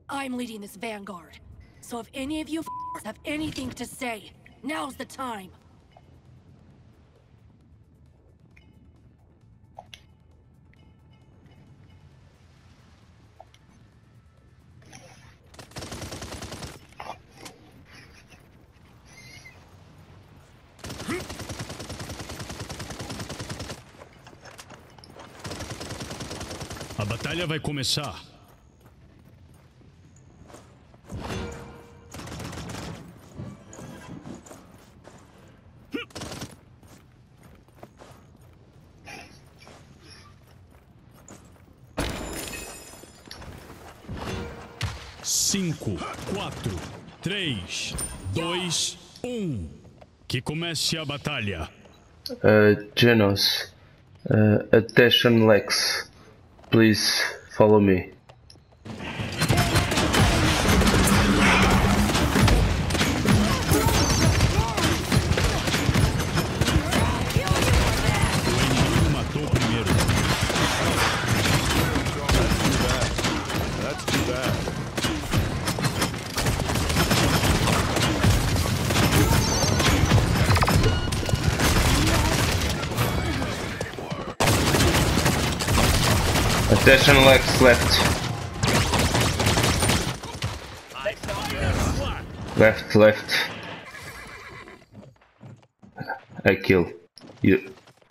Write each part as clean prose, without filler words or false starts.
I'm leading this vanguard. So if any of you have anything to say, now's the time. A batalha vai começar. Cinco, quatro, três, dois, Que comece a batalha. Genos, attention Lex, please follow me. Attention Lex left. Left. I kill you.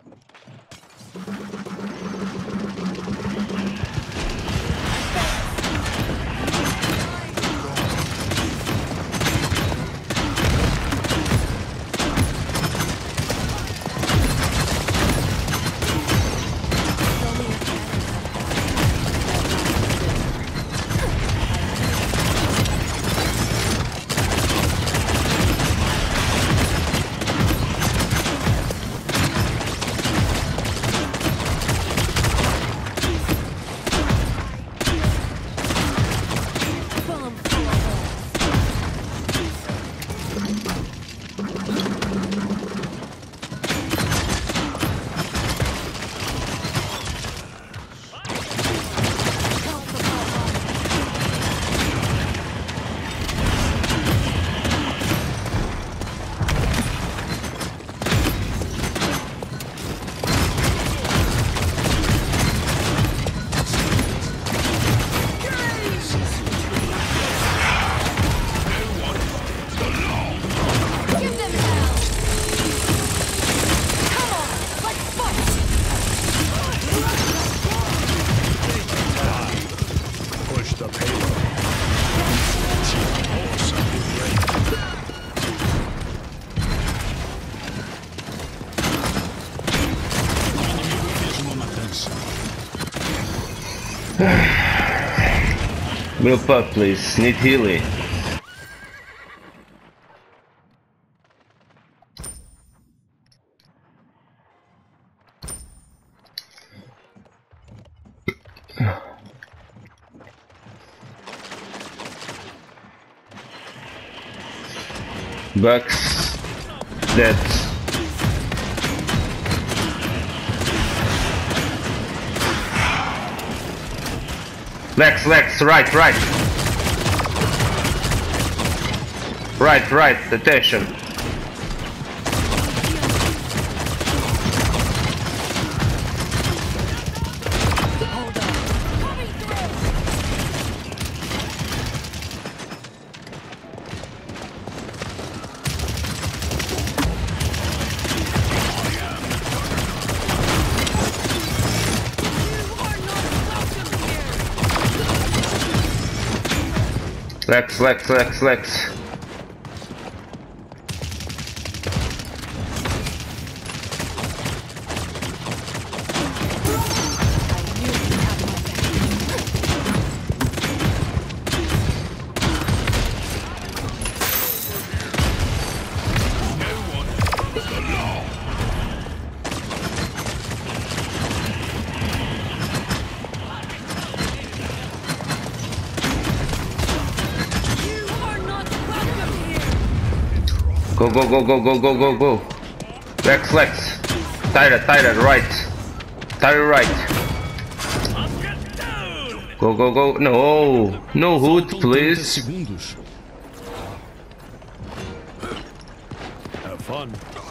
Group up please, need healing. Bucks dead. Lex, right, attention. Lex. Go. Lex. Tighter, right. Tighter right. Up and down! Go, go, go. No, no hood, Faltam 30 please. segundos. Have fun.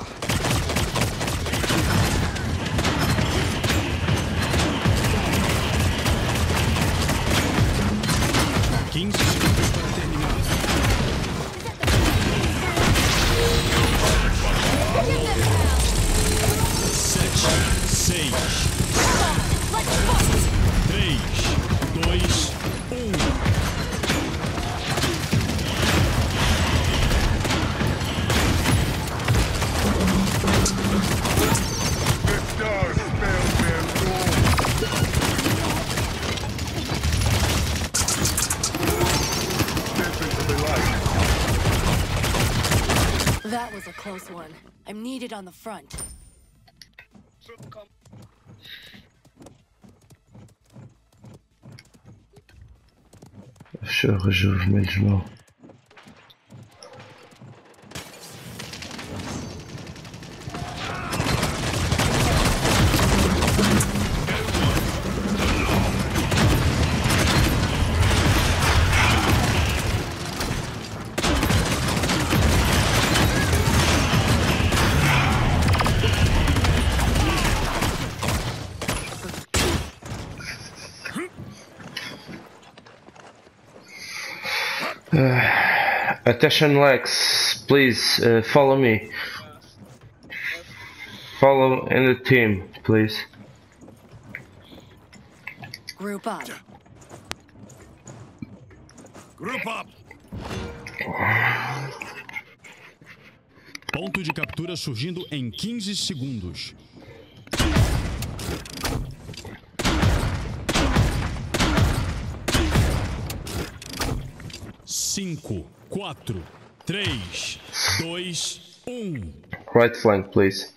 Quinze segundos para terminar. Sete, seis, três, dois, That was a close one. I'm needed on the front. Churros vermelhos não. Attention Lex, please follow me. Follow in the team, please. Group up. Group up. ponto de captura surgindo em 15 segundos. Cinco, quatro, três, dois, Right flank, please.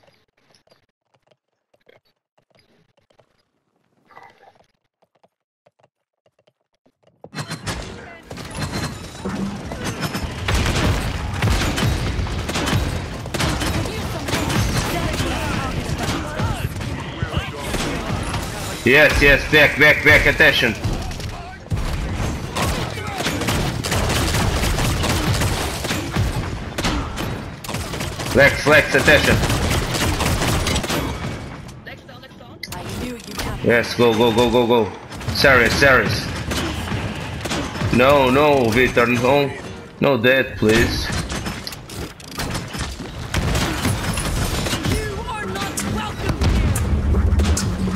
Yes, yes, back, attention. Lex, attention. I knew you'd have Yes, go. Saris. No, Victor, no dead, please. You are not welcome here.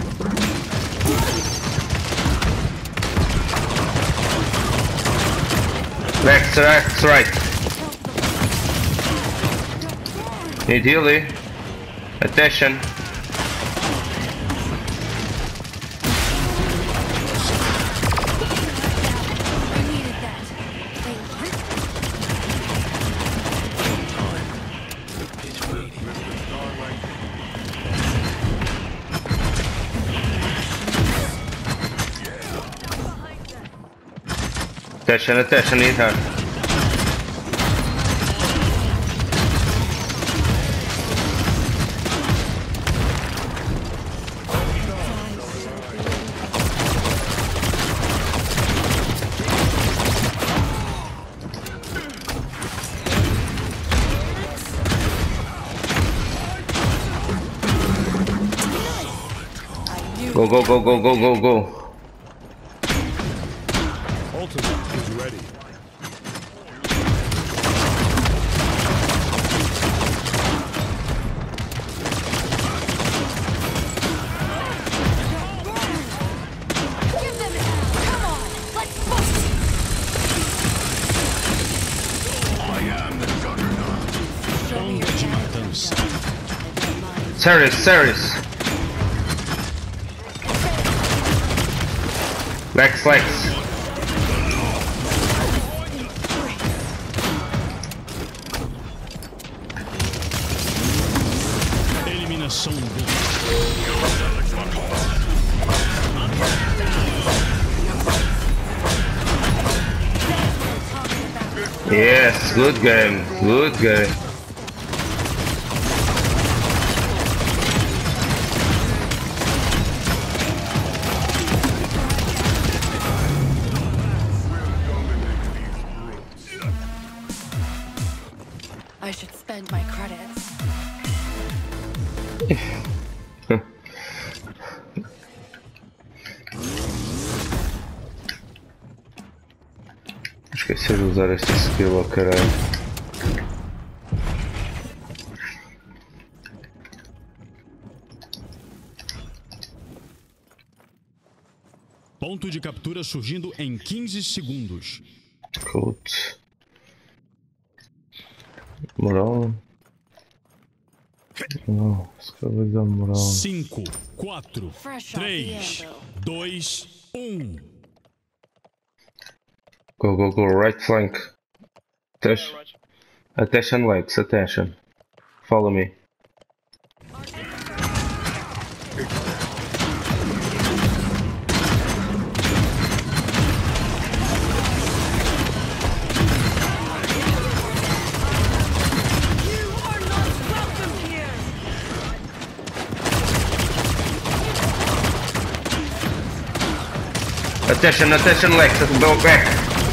Lex, right. Need healing. Attention. I needed that. Thank you. Attention, need her. Go. Ultimate is ready. Give them hell. Come on. Let's bust. I am the juggernaut. Show me your de damage. matança. Saris. Lex. Eliminação do Yes, good game. Esqueci de usar esta skill, oh caralho. Ponto de captura surgindo em 15 segundos. Coat. Moral. Não, se calhar dar moral. 5, 4, Fresh off the 3, anvil. 2, 1. Go, go, go, right flank. Attention legs, attention. Follow me. You are not welcome here! Attention legs, go back.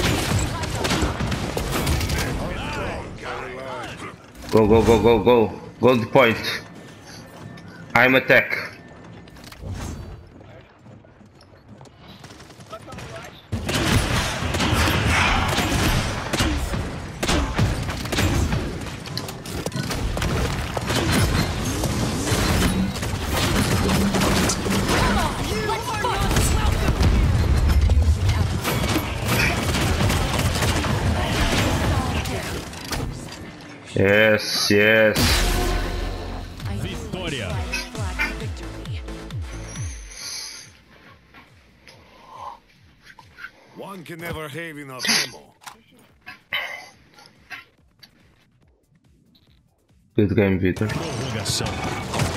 Go, go, go, go, go. Go to the point. I'm attack. Yes, yes. Vitória. Black victory. One can never have enough ammo. Good game, Vitor. Prorrogação.